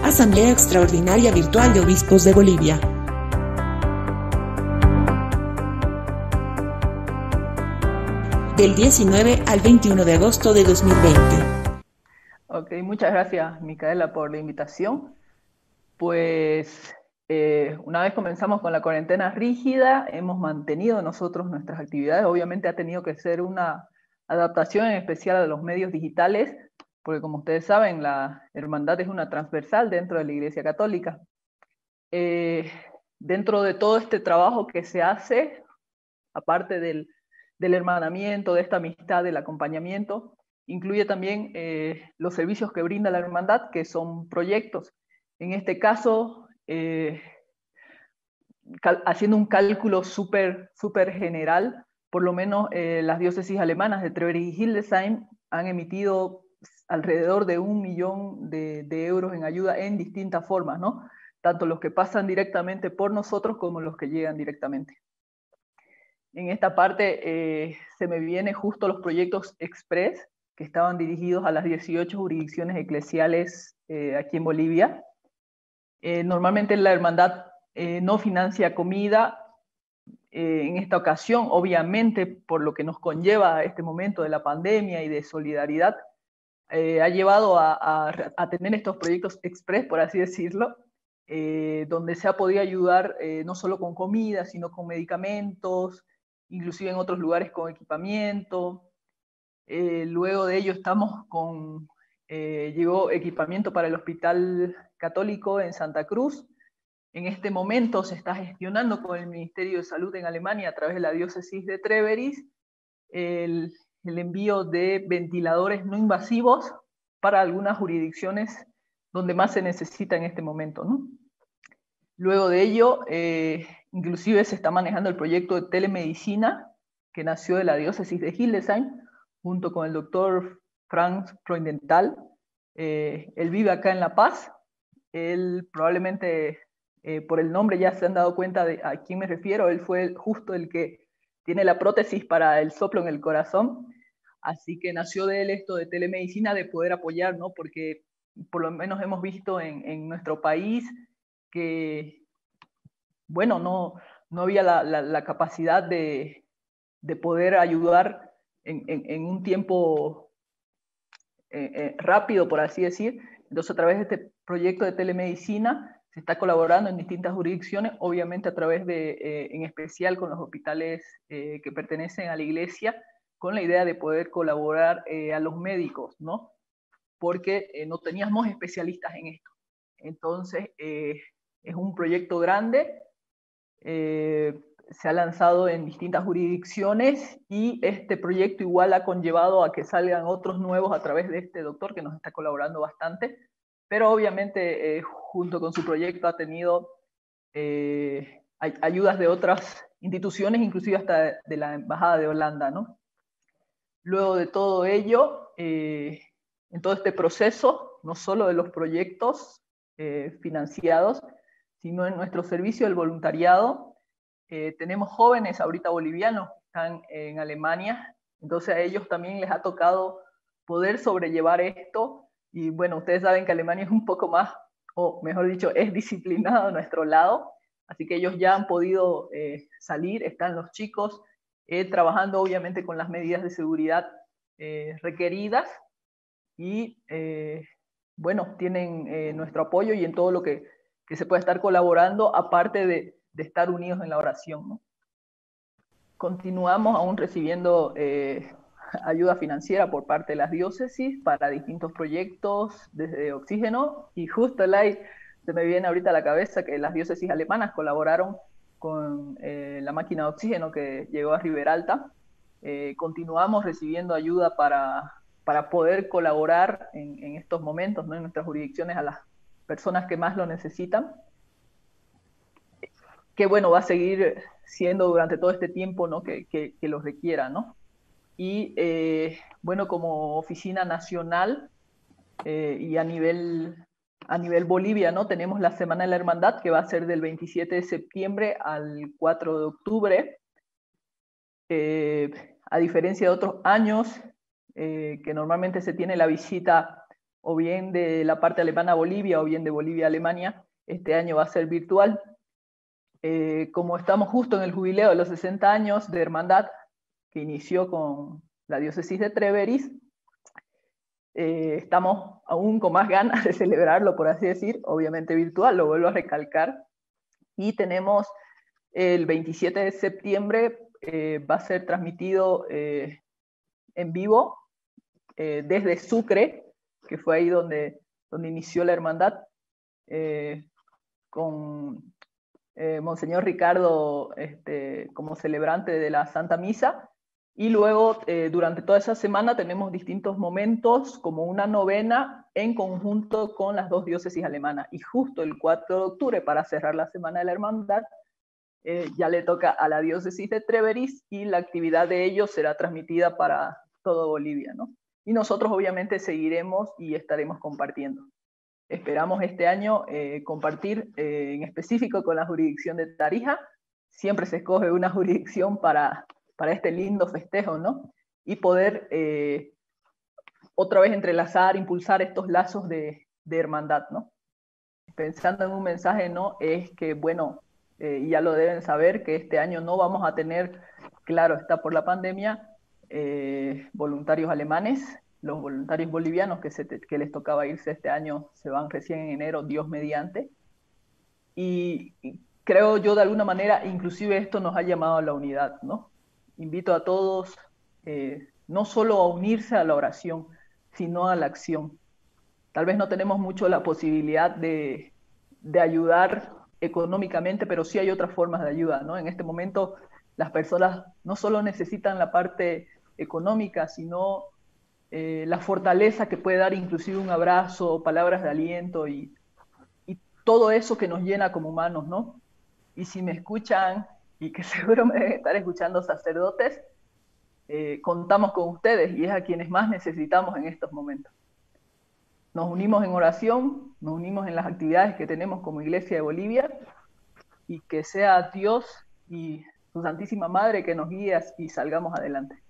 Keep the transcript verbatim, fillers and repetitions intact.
Asamblea Extraordinaria Virtual de Obispos de Bolivia. Del diecinueve al veintiuno de agosto de dos mil veinte. Ok, muchas gracias, Micaela, por la invitación. Pues eh, una vez comenzamos con la cuarentena rígida, hemos mantenido nosotros nuestras actividades. Obviamente ha tenido que ser una adaptación en especial a los medios digitales, porque como ustedes saben, la hermandad es una transversal dentro de la Iglesia Católica. Eh, dentro de todo este trabajo que se hace, aparte del, del hermanamiento, de esta amistad, del acompañamiento, incluye también eh, los servicios que brinda la hermandad, que son proyectos. En este caso, eh, haciendo un cálculo súper súper general, por lo menos eh, las diócesis alemanas de Treury y Hildesheim han emitido alrededor de un millón de, de euros en ayuda en distintas formas, ¿no? Tanto los que pasan directamente por nosotros como los que llegan directamente. En esta parte eh, se me vienen justo los proyectos Express, que estaban dirigidos a las dieciocho jurisdicciones eclesiales eh, aquí en Bolivia. Eh, normalmente la hermandad eh, no financia comida. Eh, en esta ocasión, obviamente, por lo que nos conlleva este momento de la pandemia y de solidaridad, eh, ha llevado a, a, a tener estos proyectos express, por así decirlo, eh, donde se ha podido ayudar eh, no solo con comida, sino con medicamentos, inclusive en otros lugares con equipamiento. Eh, luego de ello estamos con, eh, llegó equipamiento para el Hospital Católico en Santa Cruz. En este momento se está gestionando con el Ministerio de Salud en Alemania a través de la diócesis de Treveris el, el envío de ventiladores no invasivos para algunas jurisdicciones donde más se necesita en este momento, ¿no? Luego de ello, eh, inclusive se está manejando el proyecto de telemedicina que nació de la diócesis de Hildesheim, junto con el doctor Franz Freudenthal. Eh, él vive acá en La Paz. Él probablemente, eh, por el nombre ya se han dado cuenta de a quién me refiero. Él fue justo el que tiene la prótesis para el soplo en el corazón. Así que nació de él esto de telemedicina, de poder apoyar, ¿no? Porque por lo menos hemos visto en, en nuestro país que, bueno, no, no había la, la, la capacidad de, de poder ayudar en, en, en un tiempo eh, eh, rápido, por así decir. Entonces, a través de este proyecto de telemedicina, se está colaborando en distintas jurisdicciones, obviamente a través de, eh, en especial con los hospitales eh, que pertenecen a la iglesia, con la idea de poder colaborar eh, a los médicos, ¿no? Porque eh, no teníamos especialistas en esto. Entonces, eh, es un proyecto grande, eh, se ha lanzado en distintas jurisdicciones y este proyecto igual ha conllevado a que salgan otros nuevos a través de este doctor que nos está colaborando bastante, pero obviamente eh, junto con su proyecto ha tenido eh, ayudas de otras instituciones, inclusive hasta de la Embajada de Holanda, ¿no? Luego de todo ello, eh, en todo este proceso, no solo de los proyectos eh, financiados, sino en nuestro servicio del voluntariado, eh, tenemos jóvenes ahorita bolivianos que están en Alemania, entonces a ellos también les ha tocado poder sobrellevar esto, y bueno, ustedes saben que Alemania es un poco más, o mejor dicho, es disciplinado a nuestro lado, así que ellos ya han podido eh, salir, están los chicos eh, trabajando obviamente con las medidas de seguridad eh, requeridas, y eh, bueno, tienen eh, nuestro apoyo y en todo lo que, que se puede estar colaborando, aparte de, de estar unidos en la oración, ¿no? Continuamos aún recibiendo eh, ayuda financiera por parte de las diócesis para distintos proyectos desde Oxígeno, y justo Lai, se me viene ahorita a la cabeza que las diócesis alemanas colaboraron con eh, la máquina de oxígeno que llegó a Riberalta. Eh, continuamos recibiendo ayuda para, para poder colaborar en, en estos momentos, ¿no? En nuestras jurisdicciones a las personas que más lo necesitan, que bueno, va a seguir siendo durante todo este tiempo, ¿no? que, que, que lo requiera, ¿no? Y eh, bueno, como oficina nacional eh, y a nivel, a nivel Bolivia, ¿no? Tenemos la Semana de la Hermandad, que va a ser del veintisiete de septiembre al cuatro de octubre. Eh, a diferencia de otros años, eh, que normalmente se tiene la visita o bien de la parte alemana a Bolivia, o bien de Bolivia a Alemania, este año va a ser virtual. Eh, como estamos justo en el jubileo de los sesenta años de Hermandad, que inició con la diócesis de Treveris, eh, estamos aún con más ganas de celebrarlo, por así decir, obviamente virtual, lo vuelvo a recalcar, y tenemos el veintisiete de septiembre, eh, va a ser transmitido eh, en vivo eh, desde Sucre, que fue ahí donde, donde inició la hermandad, eh, con eh, Monseñor Ricardo este, como celebrante de la Santa Misa, y luego eh, durante toda esa semana tenemos distintos momentos como una novena en conjunto con las dos diócesis alemanas, y justo el cuatro de octubre, para cerrar la Semana de la Hermandad, eh, ya le toca a la diócesis de Treveris, y la actividad de ellos será transmitida para todo Bolivia, ¿no? Y nosotros obviamente seguiremos y estaremos compartiendo. Esperamos este año eh, compartir eh, en específico con la jurisdicción de Tarija. Siempre se escoge una jurisdicción para, para este lindo festejo, ¿no? Y poder eh, otra vez entrelazar, impulsar estos lazos de, de hermandad, ¿no? Pensando en un mensaje, ¿no? Es que, bueno, eh, ya lo deben saber, que este año no vamos a tener, claro, está por la pandemia, eh, voluntarios alemanes. Los voluntarios bolivianos que, se te, que les tocaba irse este año se van recién en enero, Dios mediante. Y, y creo yo, de alguna manera, inclusive esto nos ha llamado a la unidad, ¿no? Invito a todos eh, no solo a unirse a la oración, sino a la acción. Tal vez no tenemos mucho la posibilidad de, de ayudar económicamente, pero sí hay otras formas de ayuda, ¿no? En este momento las personas no solo necesitan la parte económica, sino eh, la fortaleza que puede dar inclusive un abrazo, palabras de aliento y, y todo eso que nos llena como humanos, ¿no? Y si me escuchan, y que seguro me deben estar escuchando sacerdotes, eh, contamos con ustedes, y es a quienes más necesitamos en estos momentos. Nos unimos en oración, nos unimos en las actividades que tenemos como Iglesia de Bolivia, y que sea Dios y su Santísima Madre que nos guíe y salgamos adelante.